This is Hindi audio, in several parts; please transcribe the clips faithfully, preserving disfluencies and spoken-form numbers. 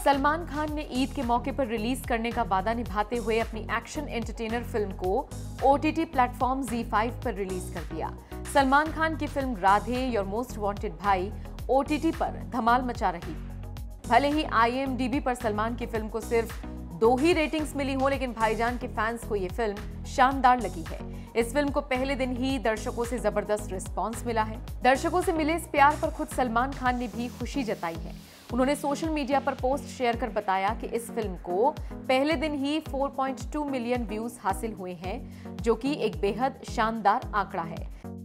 सलमान खान ने ईद के मौके पर रिलीज करने का वादा निभाते हुए अपनी एक्शन एंटरटेनर फिल्म को ओटीटी प्लेटफॉर्म ज़ी फाइव पर रिलीज कर दिया। सलमान खान की film Radhe your most wanted Bhai OTT पर धमाल मचा रही। भले ही आईएमडीबी पर सलमान की फिल्म को सिर्फ दो ही रेटिंग्स मिली हो, लेकिन भाईजान के फैंस को ये फिल्म शानदार लगी है। इस फिल्म को पहले दिन ही दर्शकों से जबरदस्त रिस्पांस मिला है। दर्शकों से मिले इस प्यार पर खुद सलमान खान ने भी खुशी जताई है। उन्होंने सोशल मीडिया पर पोस्ट शेयर कर बताया कि इस फिल्म को पहले दिन ही चार पॉइंट दो मिलियन व्यूज हासिल हुए हैं, जो कि एक बेहद शानदार आंकड़ा है।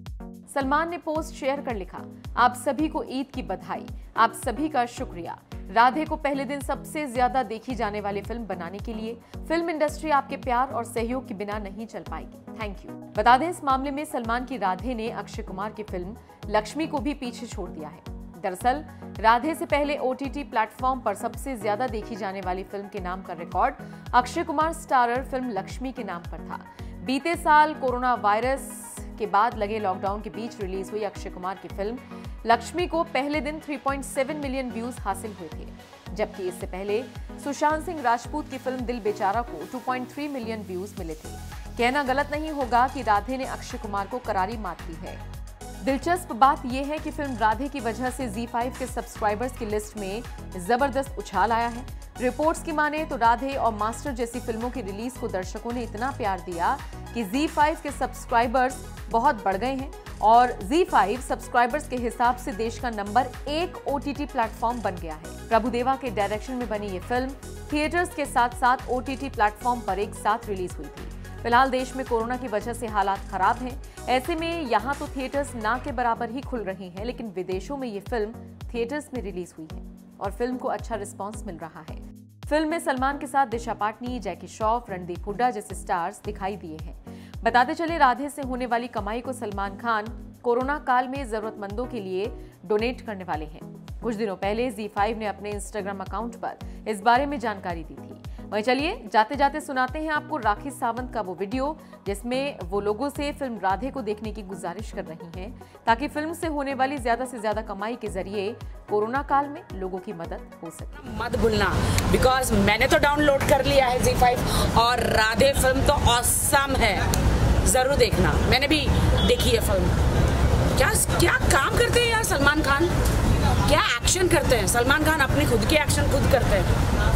सलमान ने पोस्ट शेयर कर लिखा, आप सभी को ईद की बधाई, आप सभी का शुक्रिया। राधे को पहले दिन सबसे ज्यादा देखी जाने वाली फिल्म बनाने के लिए फिल्म इंडस्ट्री आपके प्यार और सहयोग के बिना नहीं चल पाएगी। Thank you. बता दें, इस मामले में सलमान की राधे ने अक्षय कुमार की फिल्म लक्ष्मी को भी पीछे छोड़ दिया है। दरअसल राधे से पहले ओटीटी प्लेटफॉर्म पर सबसे ज्यादा देखी जाने वाली फिल्म के नाम का record Akshay Kumar starrer film Laxmi के नाम पर था। बीते साल कोरोना वायरस के बाद लगे लॉकडाउन के बीच रिलीज हुई अक्षय कुमार की फिल्म लक्ष्मी को पहले दिन तीन पॉइंट सात मिलियन व्यूज हासिल हुए थे, जबकि इससे पहले सुशांत सिंह राजपूत की फिल्म दिल बेचारा को दो पॉइंट तीन मिलियन व्यूज मिले थे। कहना गलत नहीं होगा कि राधे ने अक्षय कुमार को करारी मात दी है। दिलचस्प बात यह है कि फिल्म राधे की वजह से ज़ी फाइव के सब्सक्राइबर्स की लिस्ट में जबरदस्त उछाल आया है। रिपोर्ट्स की माने तो राधे और मास्टर जैसी फिल्मों की रिलीज को दर्शकों ने इतना प्यार दिया कि ज़ी फाइव के सब्सक्राइबर्स बहुत बढ़ गए हैं और ज़ी फाइव सब्सक्राइबर्स के हिसाब से देश का नंबर एक ओटीटी प्लेटफॉर्म बन गया है। प्रभुदेवा के डायरेक्शन में बनी ये फिल्म थिएटर्स के साथ साथ ओटीटी प्लेटफॉर्म पर एक साथ रिलीज हुई थी। फिलहाल देश में कोरोना की वजह से हालात खराब हैं। ऐसे में यहाँ तो थिएटर्स ना के बराबर ही खुल रही हैं, लेकिन विदेशों में ये फिल्म थिएटर्स में रिलीज हुई है और फिल्म को अच्छा रिस्पांस मिल रहा है। फिल्म में सलमान के साथ दिशा पाटनी, जैकी श्रॉफ, रणदीप हुड्डा जैसे स्टार्स दिखाई दिए हैं। बताते चले, राधे से होने वाली कमाई को सलमान खान कोरोना काल में जरूरतमंदों के लिए डोनेट करने वाले हैं। कुछ दिनों पहले ज़ी फाइव ने अपने इंस्टाग्राम अकाउंट पर इस बारे में जानकारी दी थी। वहीं चलिए जाते जाते सुनाते हैं आपको राखी सावंत का वो वीडियो, जिसमें वो लोगों से फिल्म राधे को देखने की गुजारिश कर रही हैं, ताकि फिल्म से होने वाली ज्यादा से ज्यादा कमाई के जरिए कोरोना काल में लोगों की मदद हो सके। मत भूलना, बिकॉज मैंने तो डाउनलोड कर लिया है ज़ी फाइव और राधे फिल्म तो ऑसम है, जरूर देखना। मैंने भी देखी है फिल्म। क्या क्या काम करते हैं यार सलमान खान, क्या एक्शन करते हैं सलमान खान, अपनी खुद के एक्शन खुद करते हैं।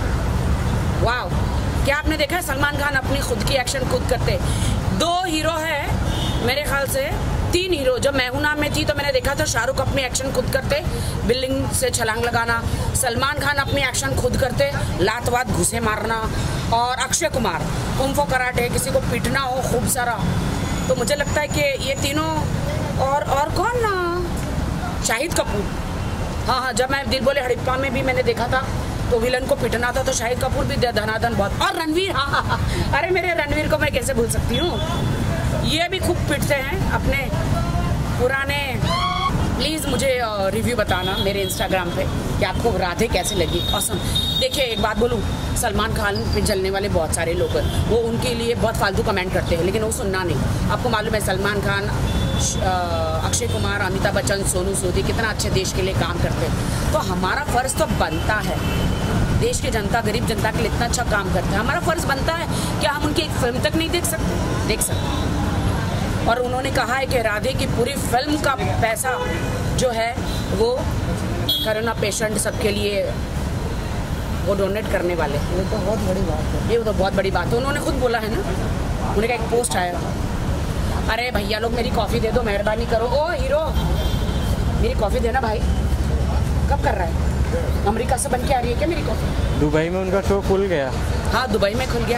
वाह, क्या आपने देखा है सलमान खान अपनी खुद की एक्शन खुद करते हैं। दो हीरो है मेरे ख्याल से, तीन हीरो। जब मैं हूं ना में थी तो मैंने देखा था शाहरुख अपनी एक्शन खुद करते, बिल्डिंग से छलांग लगाना। सलमान खान अपनी एक्शन खुद करते, लात वात घुसे मारना। और अक्षय कुमार कुंफो कराटे, किसी को पीटना हो खूब सारा। तो मुझे लगता है कि ये तीनों और और कौन ना, शाहिद कपूर। हाँ हाँ, जब मैं दिल बोले हड़प्पा में भी मैंने देखा था तो विलन को पिटना था, तो शाहिद कपूर भी धनाधन बहुत। और रणवीर, हाँ हाँ हाँ, अरे मेरे रणवीर को मैं कैसे भूल सकती हूँ, ये भी खूब पिटते हैं अपने पुराने। प्लीज़ मुझे रिव्यू बताना मेरे इंस्टाग्राम पे कि आपको राधे कैसी लगी। औसम। देखिए एक बात बोलूँ, सलमान खान पे जलने वाले बहुत सारे लोग हैं, वो उनके लिए बहुत फालतू कमेंट करते हैं, लेकिन वो सुनना नहीं। आपको मालूम है सलमान खान, अक्षय कुमार, अमिताभ बच्चन, सोनू सूदी कितना अच्छे देश के लिए काम करते हैं। तो हमारा फ़र्ज़ तो बनता है, देश की जनता, गरीब जनता के लिए इतना अच्छा काम करते हैं, हमारा फ़र्ज़ बनता है क्या हम उनकी एक फिल्म तक नहीं देख सकते? देख सकते। और उन्होंने कहा है कि राधे की पूरी फिल्म का पैसा जो है वो कोरोना पेशेंट सबके लिए वो डोनेट करने वाले। ये तो बहुत बड़ी बात है। ये तो बहुत बड़ी बात है, उन्होंने खुद बोला है ना। उन्होंने का एक पोस्ट आया, अरे भैया लोग मेरी कॉफ़ी दे दो, मेहरबानी करो। ओ हीरो, मेरी कॉफ़ी देना भाई। कब कर रहा है? अमेरिका से बन के आ रही है क्या मेरी कॉफ़ी? दुबई में उनका शो खुल गया। हाँ, दुबई में खुल गया।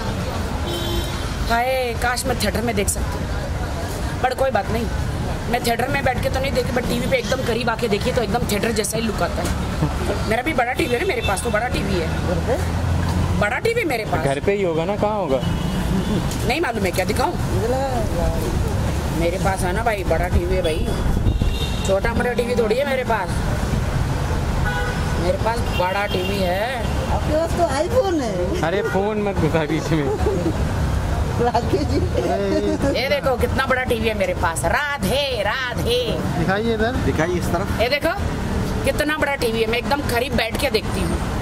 हाय, काश मैं थिएटर में देख सकती, पर कोई बात नहीं। मैं थिएटर में बैठ के तो नहीं देखी, बट टीवी पे एकदम करीब आके देखी तो एकदम थिएटर जैसा ही लुक आता है। मेरा भी बड़ा टीवी है ना, मेरे पास तो बड़ा टीवी है, बड़ा टीवी मेरे पास। घर पे ही होगा ना, कहाँ होगा? नहीं मालूम है, क्या दिखाऊं? मेरे पास है ना भाई, बड़ा टीवी है भाई, छोटा मोटा टीवी थोड़ी है मेरे पास। मेरे पास बड़ा टीवी है। आपके पास तो आईफोन है। अरे फोन मत घुसा बीच में। ये देखो कितना बड़ा टीवी है मेरे पास। राधे राधे दिखाइए इधर, दिखाइए इस तरफ। ये देखो कितना बड़ा टीवी है, मैं एकदम करीब बैठ के देखती हूँ।